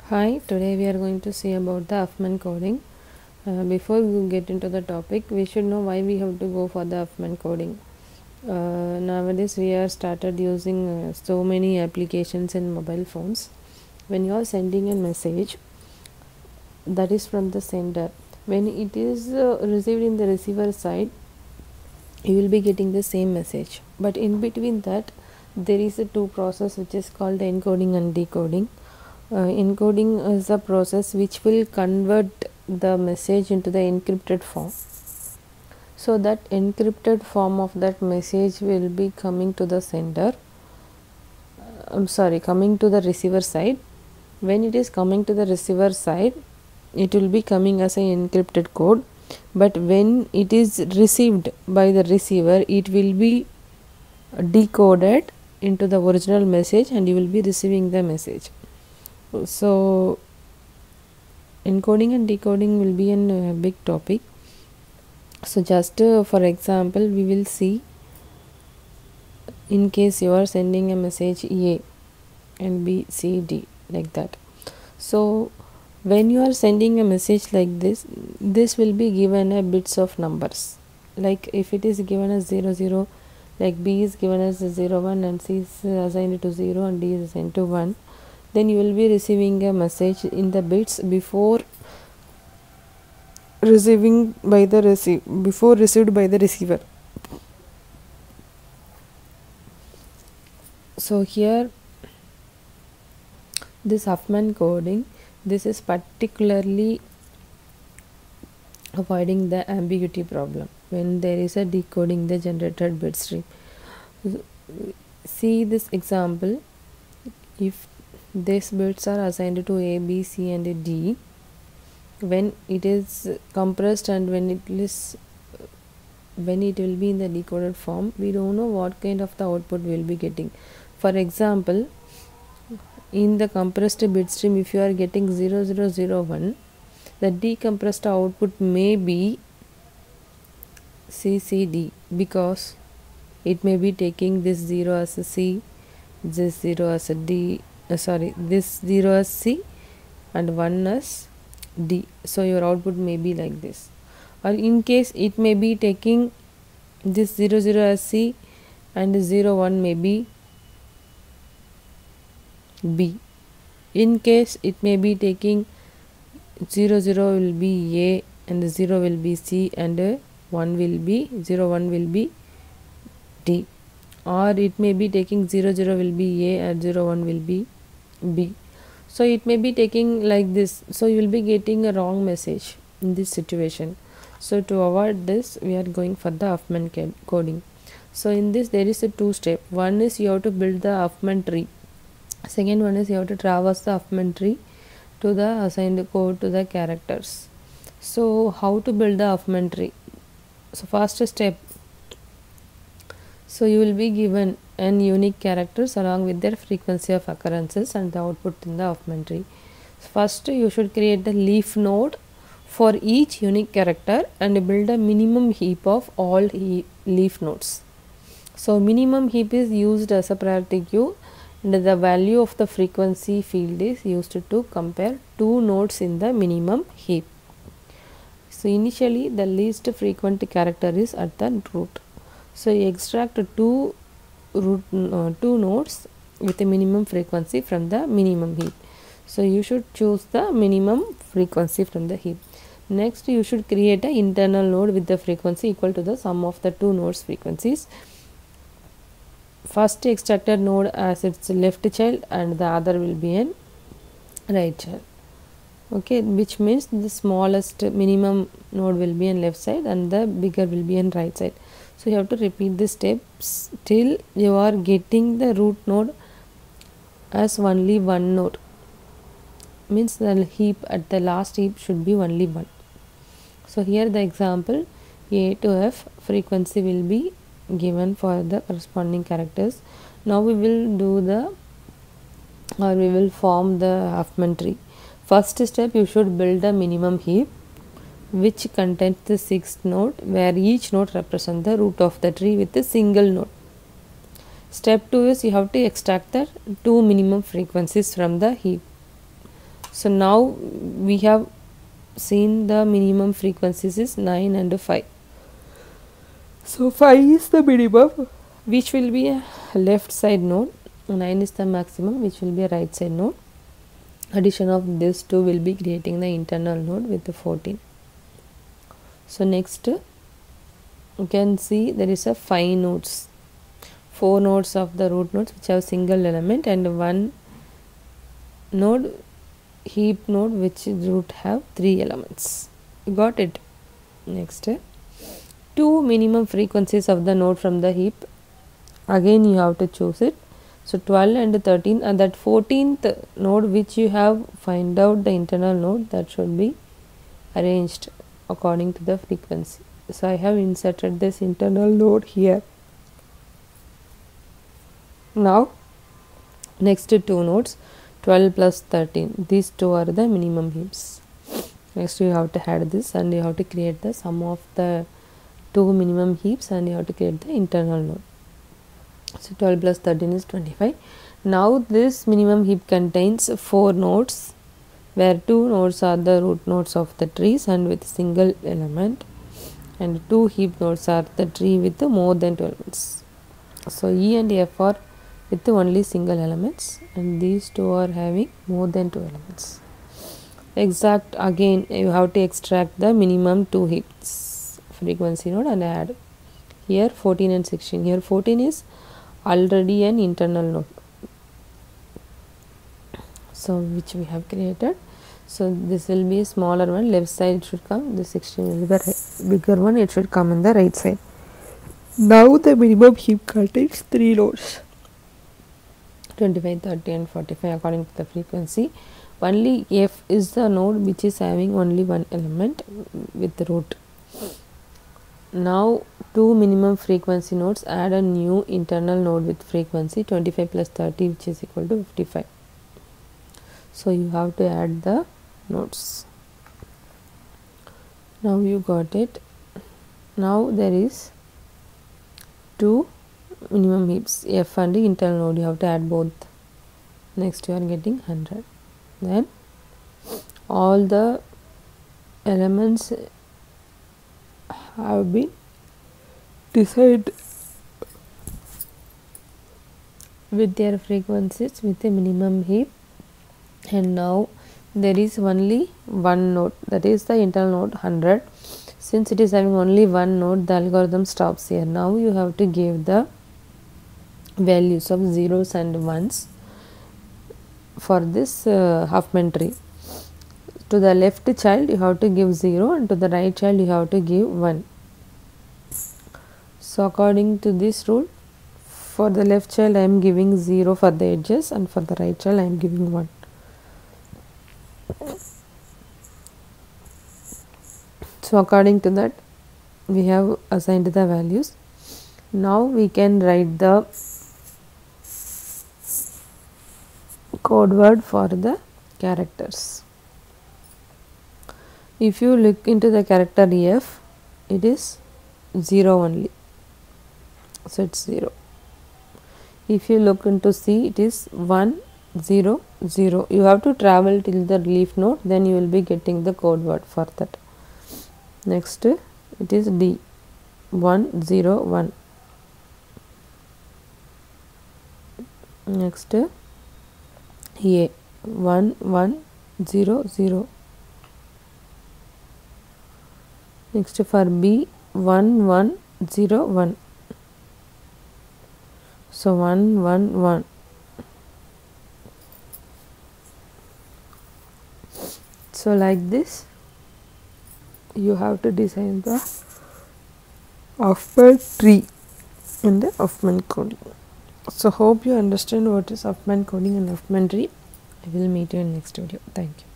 Hi, today we are going to see about the Huffman coding. Before we get into the topic, we should know why we have to go for the Huffman coding. Nowadays, we are started using so many applications in mobile phones. When you are sending a message, that is from the sender. When it is received in the receiver side, you will be getting the same message. But in between that, there is a two process which is called encoding and decoding. Encoding is a process which will convert the message into the encrypted form. So that encrypted form of that message will be coming to the sender. Coming to the receiver side. When it is coming to the receiver side, it will be coming as an encrypted code. But when it is received by the receiver, it will be decoded into the original message and you will be receiving the message. So encoding and decoding will be a big topic. So just for example, we will see, in case you are sending a message A and B, C, D, like that. So when you are sending a message like this will be given a bits of numbers. Like if it is given as 00, like B is given as 01 and C is assigned to 0 and D is assigned to 1, then you will be receiving a message in the bits before received by the receiver. So here, this Huffman coding, this is particularly avoiding the ambiguity problem when there is a decoding the generated bit stream. See this example. If these bits are assigned to A, B, C and D, when it is compressed and when it will be in the decoded form, we don't know what kind of the output we will be getting. For example, in the compressed bit stream, if you are getting 0001, the decompressed output may be CCD, because it may be taking this 0 as a C, this 0 as a D, this 0 as C and 1 as D. So your output may be like this. Or in case it may be taking this 00 as C and 01 may be B. In case it may be taking 00 will be A and 0 will be C and 1 will be 01 will be D. Or it may be taking 00 will be A and 01 will be B. So it may be taking like this. So you will be getting a wrong message in this situation. So to avoid this, we are going for the Huffman coding. So in this there is a two step. One is you have to build the Huffman tree. Second one is you have to traverse the Huffman tree to the assigned code to the characters. So how to build the Huffman tree? So first step. So you will be given n unique characters along with their frequency of occurrences and the output in the Huffman tree. First you should create the leaf node for each unique character and build a minimum heap of all leaf nodes. So minimum heap is used as a priority queue and the value of the frequency field is used to compare two nodes in the minimum heap. So initially the least frequent character is at the root. So you extract two nodes with a minimum frequency from the minimum heap. So you should choose the minimum frequency from the heap. Next you should create an internal node with the frequency equal to the sum of the two nodes frequencies. First extracted node as its left child and the other will be an right child. Okay, which means the smallest minimum node will be on left side and the bigger will be on right side. So you have to repeat the steps till you are getting the root node as only one node. Means the heap at the last heap should be only one. So here the example, A to F frequency will be given for the corresponding characters. Now we will form the Huffman tree. First step, you should build a minimum heap which contains the sixth node, where each node represents the root of the tree with a single node. Step 2 is you have to extract the two minimum frequencies from the heap. So now we have seen the minimum frequencies is 9 and 5. So 5 is the minimum, which will be a left side node. 9 is the maximum, which will be a right side node. Addition of these two will be creating the internal node with the 14. So next you can see there is a 5 nodes. 4 nodes of the root nodes which have single element, and 1 node, heap node, which root have 3 elements. You got it? Next, 2 minimum frequencies of the node from the heap. Again you have to choose it. So 12 and 13, and that 14th node which you have find out the internal node, that should be arranged according to the frequency. So I have inserted this internal node here. Now next 2 nodes, 12 plus 13, these two are the minimum heaps. Next you have to add this, and you have to create the sum of the 2 minimum heaps, and you have to create the internal node. So 12 plus 13 is 25. Now this minimum heap contains 4 nodes, where 2 nodes are the root nodes of the trees and with single element, and 2 heap nodes are the tree with more than 2 elements. So E and F are with only single elements, and these two are having more than 2 elements. Exact, again you have to extract the minimum 2 heaps frequency node and add. Here 14 and 16. Here 14 is already an internal node, so which we have created. So this will be a smaller one, left side should come, the 16 will be the bigger one, it should come in the right side. Now the minimum heap contains 3 nodes, 25, 30 and 45 according to the frequency. Only F is the node which is having only one element with the root. Now 2 minimum frequency nodes, add a new internal node with frequency 25 plus 30, which is equal to 55. So you have to add the nodes. Now you got it. Now there is 2 minimum heaps, F and the internal node, you have to add both. Next you are getting 100. Then all the elements have been decided with their frequencies with a minimum heap, and now there is only one node, that is the internal node 100. Since it is having only one node, the algorithm stops here. Now you have to give the values of zeros and ones for this Huffman tree. To the left child you have to give 0, and to the right child you have to give 1. So according to this rule, for the left child I am giving 0 for the edges, and for the right child I am giving 1. So according to that we have assigned the values. Now we can write the code word for the characters. If you look into the character F, it is 0 only, so it's 0. If you look into C, it is 1 0 0. You have to travel till the leaf node, then you will be getting the code word for that. Next it is D, 1 0 1. Next A, 1 1 0 0. Next for B, 1 1 0 1. So 1 1 1. So like this you have to design the Huffman tree in the Huffman coding. So hope you understand what is Huffman coding and Huffman tree. I will meet you in next video. Thank you.